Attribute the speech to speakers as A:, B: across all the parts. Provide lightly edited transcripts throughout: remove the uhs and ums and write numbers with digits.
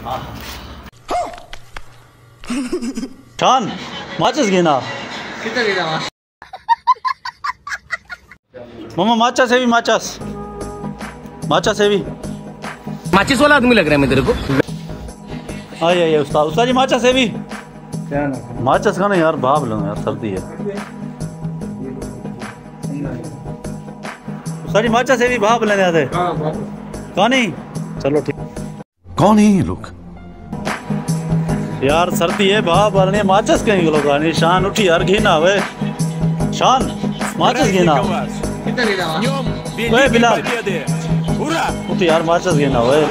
A: शान माचिस गिना
B: कितना गिना
A: मामा माचा से भी माचिस
C: माचिस वाला आदमी लग रहा है मैं तेरे को।
A: आइए उस्ताद जी माचा से भी माचिस खाना यार भाप लो यार सर्दी है। उस्ताद जी माचा से भी भाप लेने आते कौन ही चलो ठीक।
D: कौन है ये लोग
A: यार सर्दी है भाप भरने माचिस कहीं लोग आने। शान उठी यार घी ना हुए शान माचिस घी ना बिलाल उठी यार माचिस घी ना हुए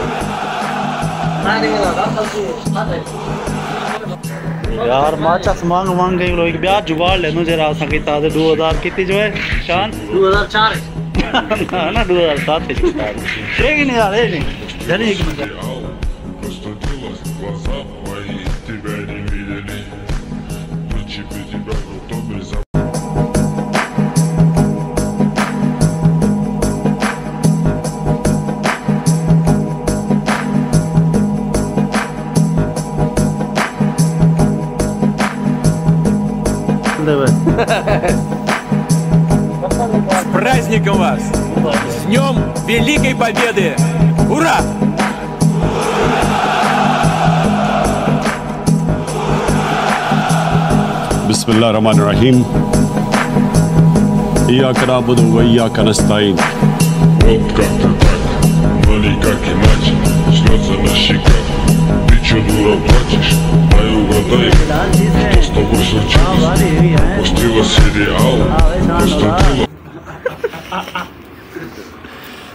A: यार माचिस मांग गई लोग ब्याह जुगाड़ ले मुझे रात की ताज़े 2000 कितनी जो है शान 2004 ना 2007 एक नहीं यार एक नहीं जनी एक मिनट
C: С праздником вас! С Днем Великой Победы! Ура!
E: बिस्मिल्लाहिर्रहमानिर्रहीम इय्याका नअबुदु व इय्याका नस्तईन।
F: Вот как ты так, маленький мать, слезы на щеках. Ты че, дура, плачешь? Дай угадай, что с тобой случилось? Пропустила сериал, простудила.